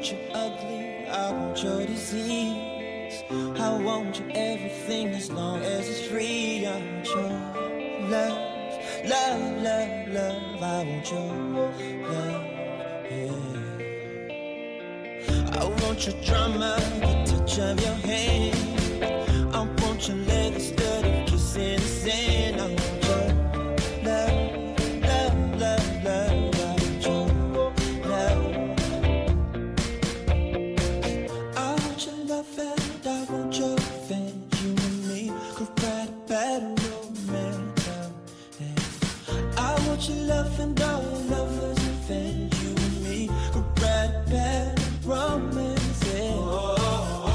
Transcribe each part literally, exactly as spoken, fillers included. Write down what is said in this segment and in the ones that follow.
want you ugly, I want your disease. I want you everything as long as it's free. I want your love, love, love, love. I want your love, yeah. I want your drama, the touch of your hand. I want your leather studded kiss in the sand. I want your love, love, love, love. I want your love. I want your love and I want your revenge. You and me could write a better romance. Yeah. I want your love and all your lovers' revenge. You and me could write a better romance. Yeah. Oh, oh, oh,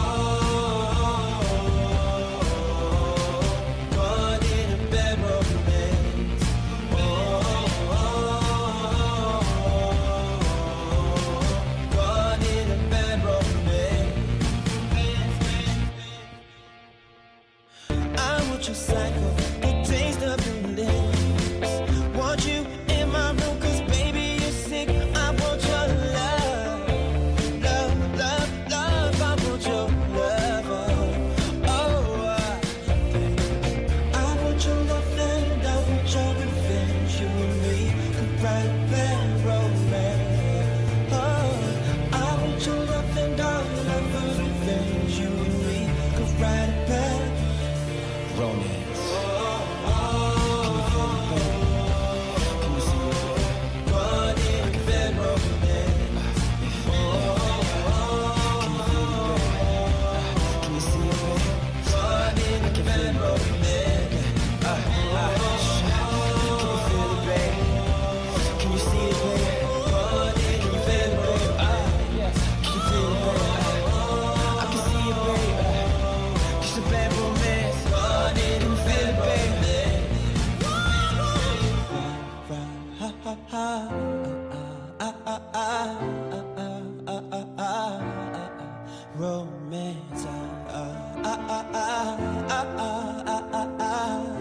oh, caught in a bad romance. Oh, oh, oh, caught in a bad romance. I want your cycle, the taste of your lips. Want you in my room, cause baby you're sick. I want your love, love, love, love. I want your love, oh, oh, I want your love and I want your revenge. You and me could write a bad romance. Oh, I want your love and all your lovers' revenge. You and me could write a bad romance. Oh, oh, oh, can you see it? Caught in a bad romance. Oh, oh, oh, can you feel it, baby? Caught in a bad romance. Uh, uh, can you feel it, baby? Can you see it, baby? Caught in a bad romance. Uh, can you feel it, baby? I can see it, baby. It's a bad romance. Caught in a bad romance. Ha ha ha. Ah, ah, ah, ah, ah, ah, ah, ah, romance. Ah, ah, ah, ah, ah, ah, ah, ah.